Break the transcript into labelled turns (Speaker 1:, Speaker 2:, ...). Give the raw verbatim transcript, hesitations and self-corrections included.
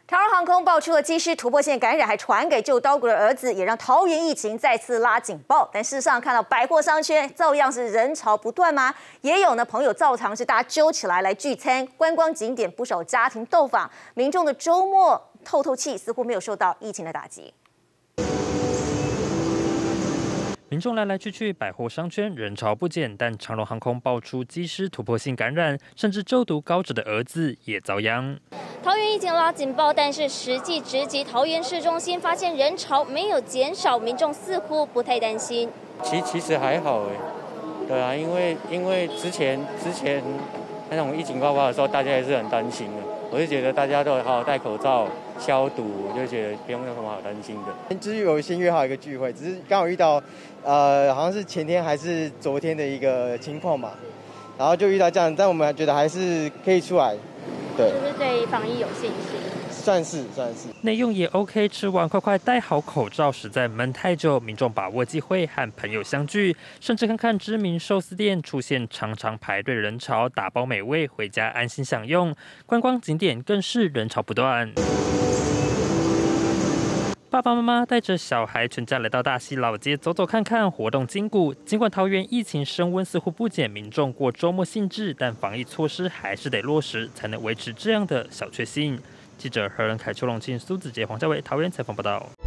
Speaker 1: 长荣航空爆出了机师突破线感染，还传给旧刀骨的儿子，也让桃园疫情再次拉警报。但事实上，看到百货商圈照样是人潮不断吗？也有呢朋友照常是大家揪起来来聚餐，观光景点不少家庭到访，民众的周末透透气，似乎没有受到疫情的打击。
Speaker 2: 民众来来去去，百货商圈人潮不减，但长荣航空爆出机师突破性感染，甚至就读高职的儿子也遭殃。
Speaker 3: 桃园疫情拉警报，但是实际直击桃园市中心，发现人潮没有减少，民众似乎不太担心。
Speaker 4: 其其实还好哎，对啊，因为因为之前之前那种疫情爆发的时候，大家也是很担心的。我就觉得大家都好好戴口罩、消毒，我就觉得不用有什么好担心的。
Speaker 5: 就是有先约好一个聚会，只是刚好遇到，呃，好像是前天还是昨天的一个情况嘛，然后就遇到这样，但我们觉得还是可以出来，对，
Speaker 3: 就是对防疫有信心。
Speaker 5: 算是算是，
Speaker 2: 内用也 OK， 吃完快快戴好口罩，实在闷太久，民众把握机会和朋友相聚，甚至看看知名寿司店出现常常排队人潮，打包美味回家安心享用。观光景点更是人潮不断。爸爸妈妈带着小孩，全家来到大溪老街走走看看，活动筋骨。尽管桃园疫情升温似乎不减民众过周末兴致，但防疫措施还是得落实，才能维持这样的小确幸。记者何仁凯、邱龙庆、苏子杰、黄家伟桃园采访报道。